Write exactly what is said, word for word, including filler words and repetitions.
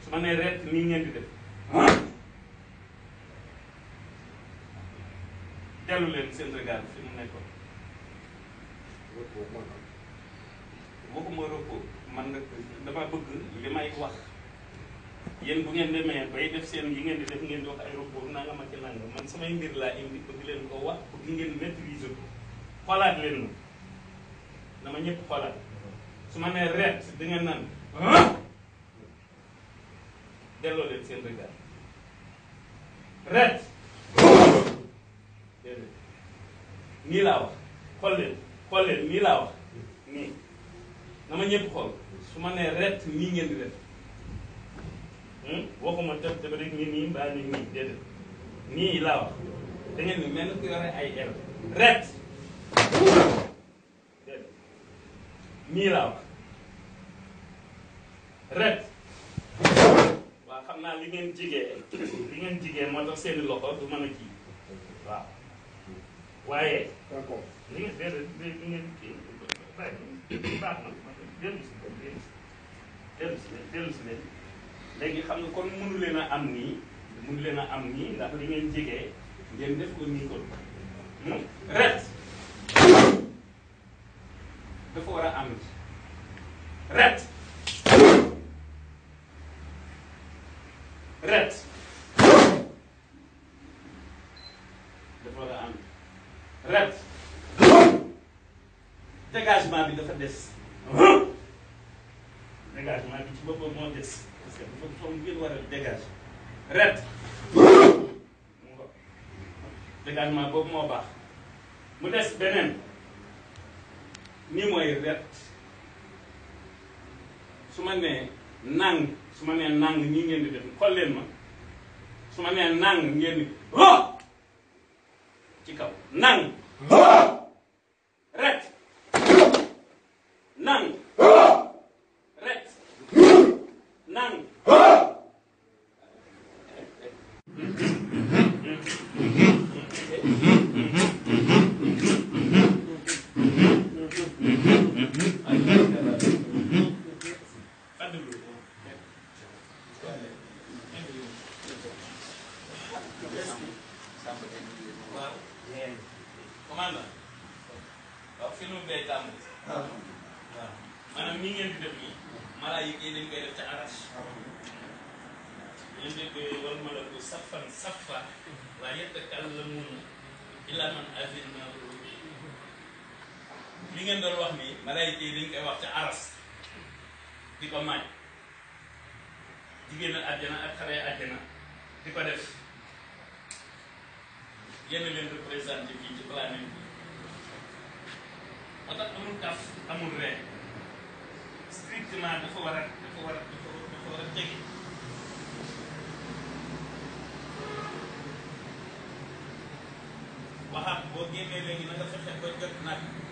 su ma nee ret nii ngeen di def dellu leen seen regard fi mu nekkoon waxuma repos man nga dama bëgg li may wax yéen bu ngeen demee bay def seen yi ngeen di def ngeen di wax ay repos naa nga ma ci nanga man samay mbir laa indi bëgg leen ko wax bëgg ngeen maîtriser ko xoolaat leen ma dama ñëpp xoolaat su ma nee ret di ngeen naan delloo leen seen regard ret déedéet nii laa wax xool leen xool leen nii laa wax nii na ma ñëpp xool su ma nee ret nii ngeen di def waxuma tëb tëb rek nii nii mbaa nii nii déedéet nii laa wax da ngeen ni mel ni ku yore ay el ret déedéet nii laa wax ret waaw xam naa li ngeen jigee li ngeen jigee moo tax seeni loxo du mën a kii waaw waaye li ngeen déedéet li ngeen kii baax na dellu si leen dellu si leen dellu si leen léegi xam nga kon mënu leen a am nii mënu leen a am nii ndax li ngeen jigee ngeen def ko nii kon ret dafa war a am ret ret dafa war a am ret dégagement bi dafa des dégagement bi ci boppam moo des parce que dafa foog ngeen war a dégager ret dégagement boobu moo baax mu des beneen nii mooy ret su ma nee nàng su ma nee nàng nii ngeen di def xool leen ma su ma nee nàng ngeen di ci kaw nàng ret nàng ret nàng commandant waaw film bi day tàmbali waaw maanaam nii ngeen di def nii malaayika yi dañ koy def ca arash ngeen dégg wal malaku saffan saffa laa yatakallamuuna illaa man azina lahu li ngeen doon wax nii malaayika yi dañ koy wax ca aras di ko maaj jigéen àjjana ak xale àjjana di ko def yéen leen représenté fii ci planète bi moo tax amul kaf amul ree strictement dafa war a dafa war a dafa war a tege waxaat boo génnee léegi na nga fexe ba jot nag